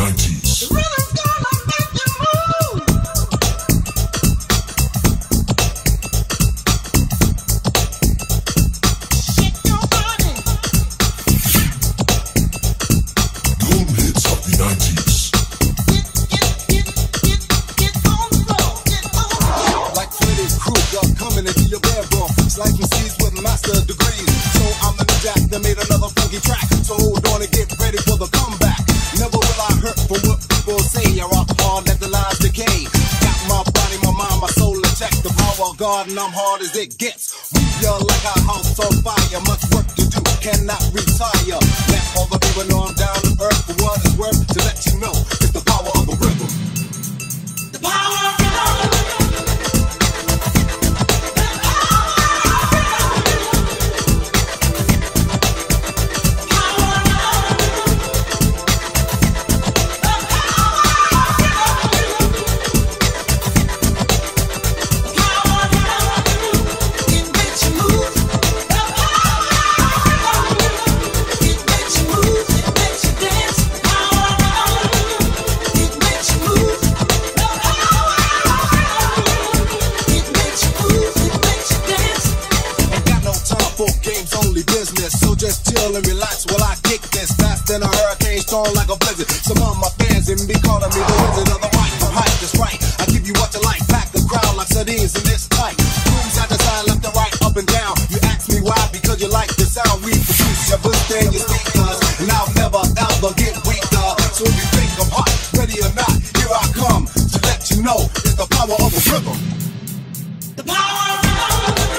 90s. The rhythm's gonna make you move. Shake your body. Golden hits of the 90s. Get on the floor. Get on the floor. Like Freddy Krueger coming into your bedroom, slicing seeds with master degrees. So I'm the jack that made another funky track. So hold on and get ready for the comeback. Never will I hurt from what people say. I rock hard, let the lies decay. Got my body, my mind, my soul intact. The power of God, and I'm hard as it gets. Move ya like a house on fire. Much work to do, cannot retire. Let all the people know I'm down to earth for what it's worth. To let you know it's the power of the rhythm. The power of the rhythm. So just chill and relax while I kick this fast in a hurricane storm like a blizzard. Some of my fans even be calling me the wizard of the right. I'm hype, that's right. I give you what you like. Pack the crowd like sardines in this tight. Rooms at the side, left and right, up and down. You ask me why? Because you like the sound. We produce your boost and your speakers, and I'll never ever get weaker. So if you think I'm hot, ready or not, here I come to let you know it's the power of the rhythm. The power of the rhythm.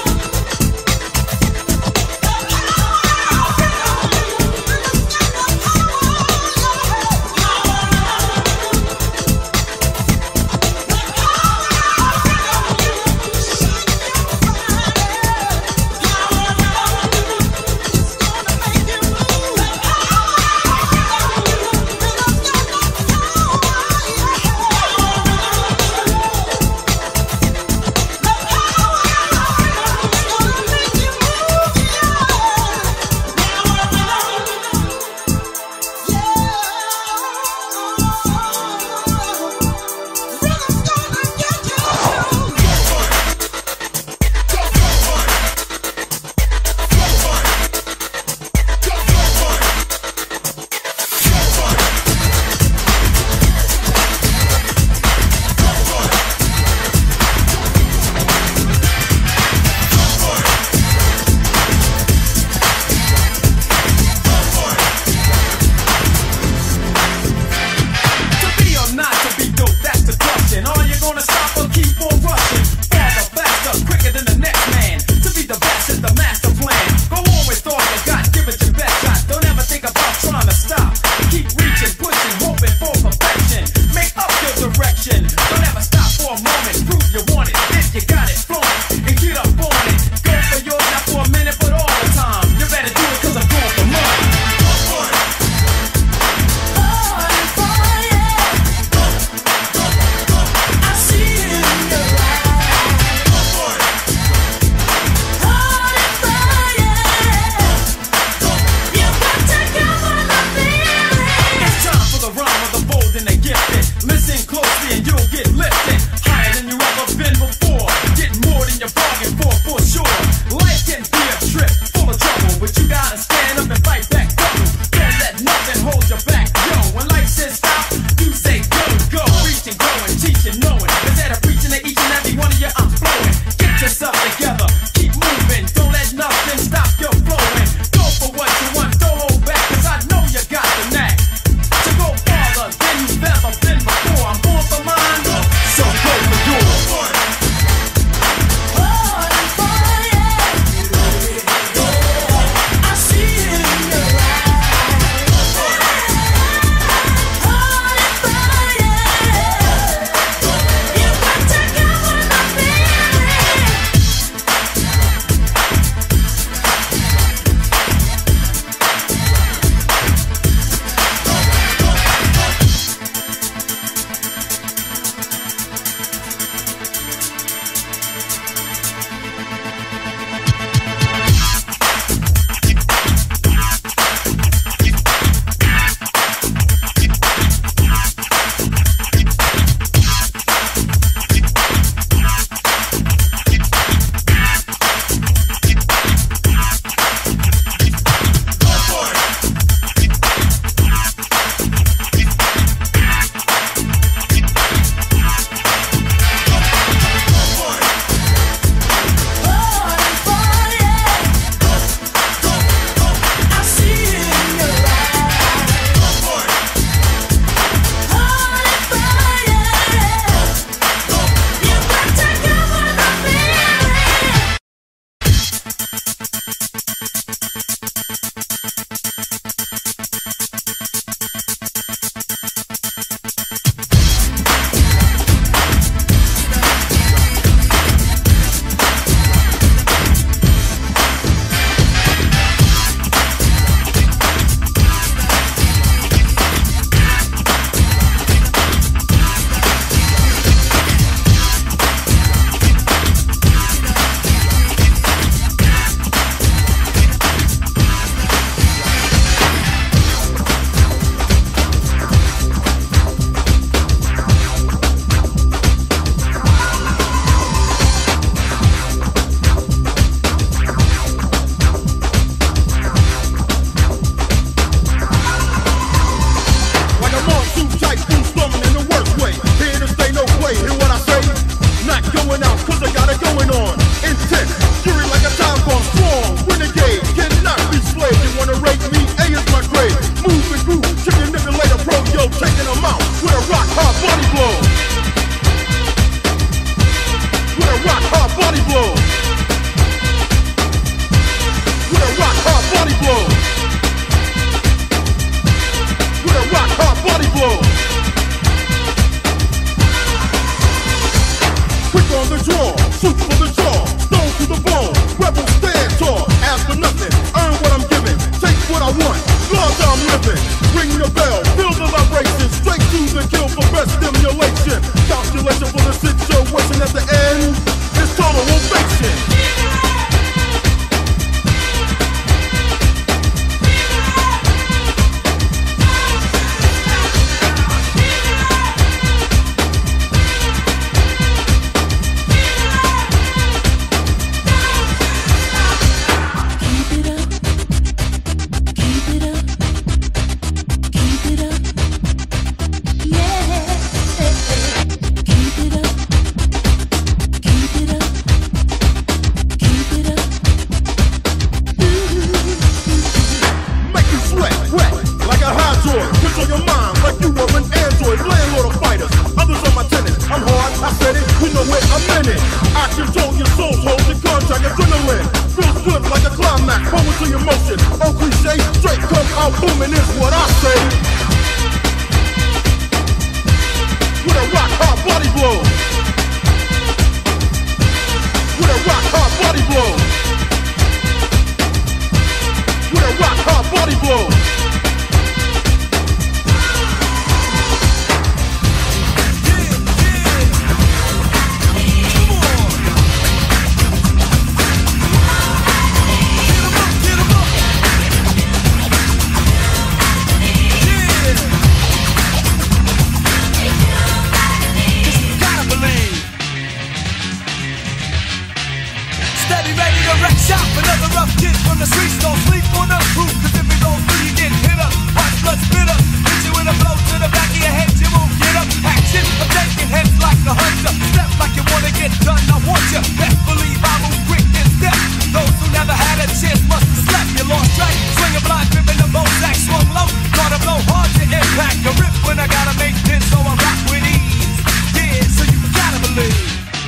the streets, don't sleep on the roof, cause if it don't do, you get hit up. Watch blood spit up, hit you with a blow to the back of your head, you won't get up. Action, I'm taking heads like a hunter. Step like you wanna get done, I want you. Best believe I move quick and step. Those who never had a chance must have slept. You lost track, swing a blind, gripping the Bozak, swung low. Gotta blow hard to impact. A rip when I gotta make this, so I rock with ease. Yeah, so you gotta believe.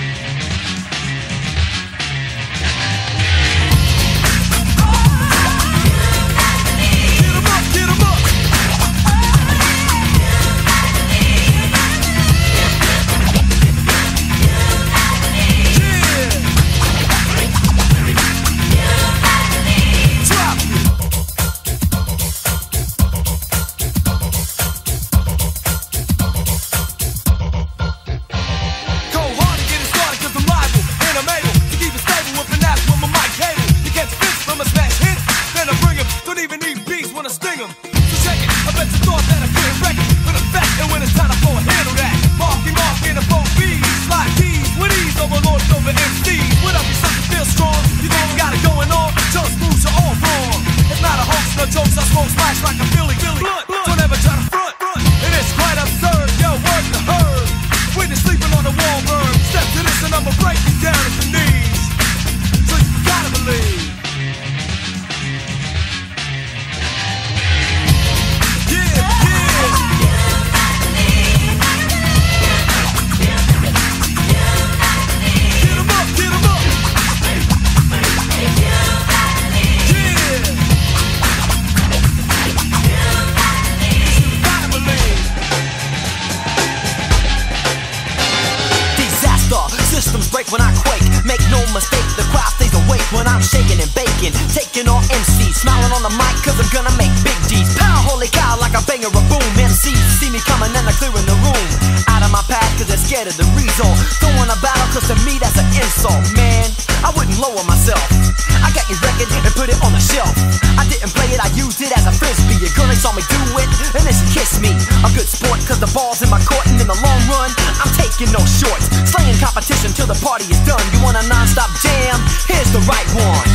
When I quake, make no mistake, the crowd stays awake when I'm shaking and baking, taking on MCs, smiling on the mic cause I'm gonna make big G's. Power, holy cow, like a banger, a boom. MCs see me coming and they're clearing the room out of my path cause they're scared of the result. Throwing a battle cause to me that's an insult. Man, I wouldn't lower myself. I got your record and put it on the shelf. I didn't play it, I used it as a frisbee. Your girl saw me do it and then she kissed me. A good sport cause the ball's in my court, and in the long run I'm taking no shorts. Slaying competition till the party is done. You want a non-stop jam? Here's the right one.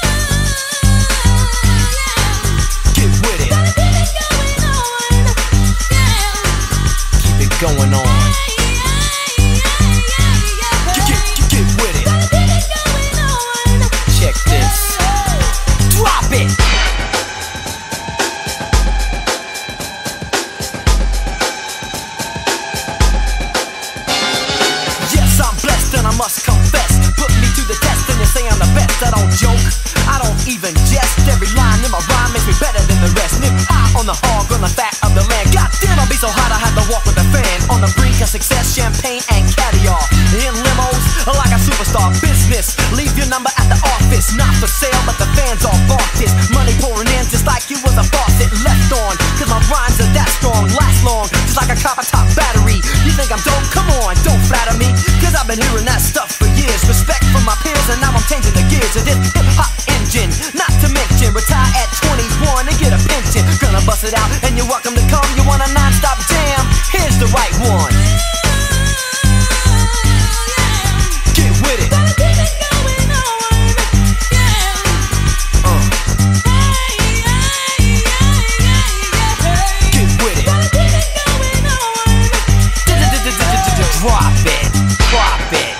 Get with it. Keep it going on. Get with it. Check this. Drop it. Yes, I'm blessed and I must confess. Put me to the test and you say I'm the best. I don't joke, I don't even jest. Every line in my rhyme makes me better than the rest. Nip high on the hog, on the fat of the land. Goddamn, I'll be so hot I had to walk with a fan. On the brink of success, champagne and caviar. In limos, like a superstar. Business, leave your number at the office. Not for sale, but the fans all bought this. Money pouring in just like it was a faucet left on. Cause my rhymes are that strong, last long, just like a copper top battery. You think I'm dope? Come on, don't flatter me. Cause I've been hearing that stuff for years. Respect from my peers and now I'm changing the gears of this hip-hop engine. Not to mention, retire at 21 and get a pension. Gonna bust it out and you're welcome to come. You want a non-stop jam? Here's the right one. Get with it. Get with it. Drop it. Drop it.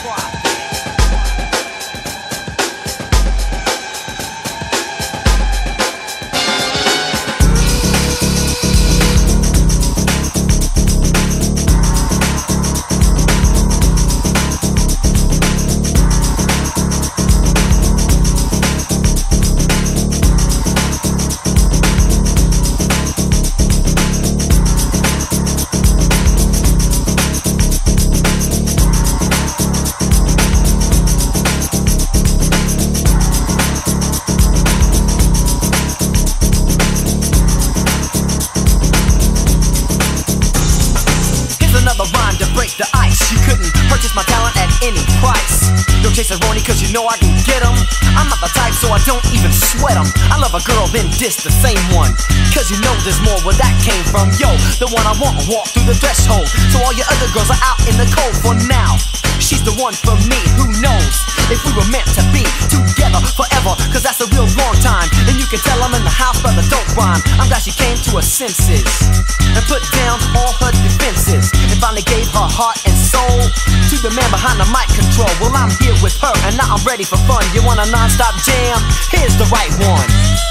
The ice, you couldn't purchase my talent at any price. Don't chase a Ronnie cause you know I can get 'em. I'm not the type so I don't even sweat 'em. I love a girl then diss the same one, cause you know there's more where that came from. Yo, the one I want walk through the threshold. So all your other girls are out in the cold for now. she's the one for me. Who knows if we were meant to be together forever, cause that's a real long time. And you can tell I'm in the house, brother, don't rhyme. I'm glad she came to her senses and put down all her defenses, and finally gave her heart and soul to the man behind the mic control. Well, I'm here with her, and now I'm ready for fun. You want a non-stop jam? Here's the right one.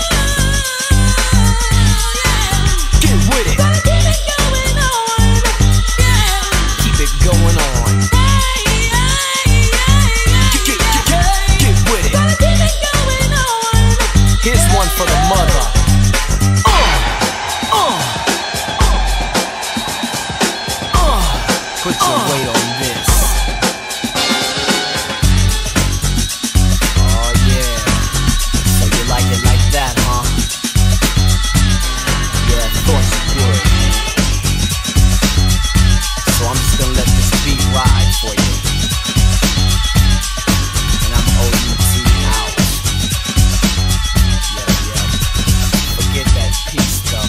Get with it. Keep it going on. Get with it. Here's one for the mother. Put your weight on this. Oh yeah. So you like it like that, huh? Yeah, I thought you would. So I'm just gonna let this beat ride for you. And I'm OUT out. Yeah. Forget that peace stuff.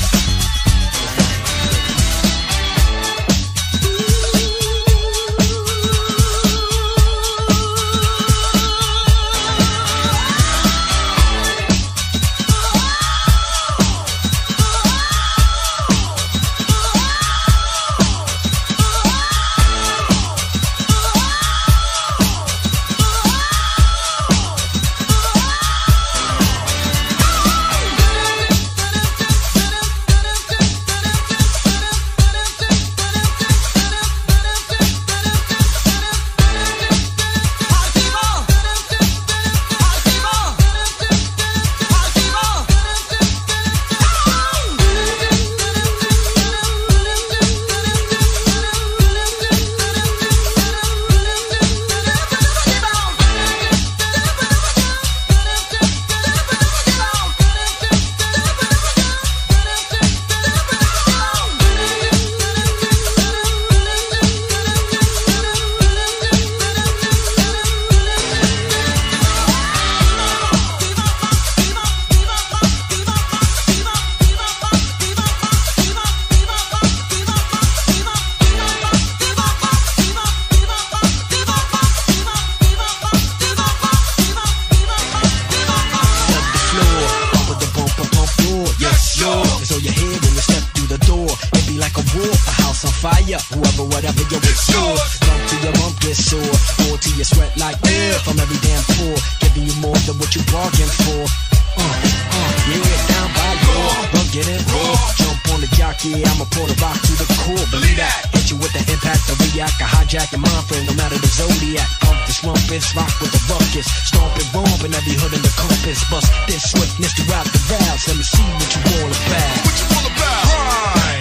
Whoever, whatever, yo, it's yours. Bump to your bump, get sore. Pour to your sweat like air from every damn pore. Giving you more than what you bargained for. Yeah, down by law. Bump, get it raw. Jump on the jockey, I'ma pour the rock to the core. Believe that. Hit you with the impact, the react. I hijack your mind frame, no matter the zodiac. Pump this rumpus, rock with the ruckus. Stomp and bump in every hood in the compass. Bust this swiftness throughout the valves. Let me see what you all about. What you all about? Right.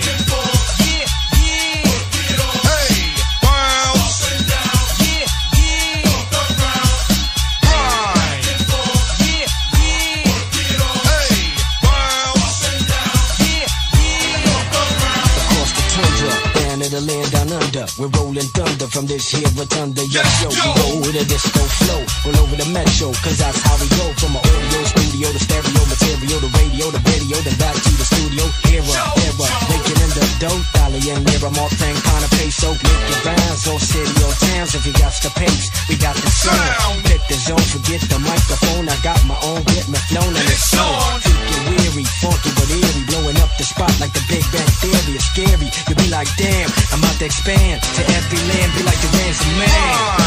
The land down under, we're rolling thunder from this here rotunda. Yes, yo, we roll with a disco flow all over the metro, cause that's how we go. From an audio studio to stereo material to radio to video, then back to the studio. Era, making in the dough, dollar and lira, more thing kind of peso. Make your bands, or city or towns, if you got the pace, we got the sound. Pick the zone, forget the microphone, I got my own, get me flown and it's on. Freaking weary, funky but eerie, blowing up the spot like the Big Bang Theory. It's scary, you be like damn, I'm about to expand to every land, be like the ransom man.